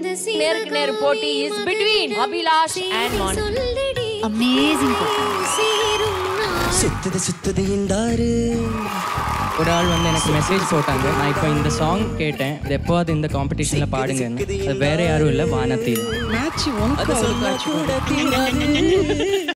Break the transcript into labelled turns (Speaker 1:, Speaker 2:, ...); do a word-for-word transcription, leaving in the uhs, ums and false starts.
Speaker 1: நேருக்கு நேர் போட்டி is between Abhilash and Mon.
Speaker 2: Amazing.
Speaker 3: சுத்துது சுத்துது இந்தாரு.
Speaker 4: ஒரு ஆள் வந்து எனக்கு மெசேஜ் போட்டாங்க, நான் இப்போ இந்த சாங் கேட்டேன், இது எப்போது இந்த காம்படிஷனில் பாடுங்கன்னு. அது வேற யாரும் இல்லை, வானத்தில்.
Speaker 3: மேட்ச் ஒன் கூட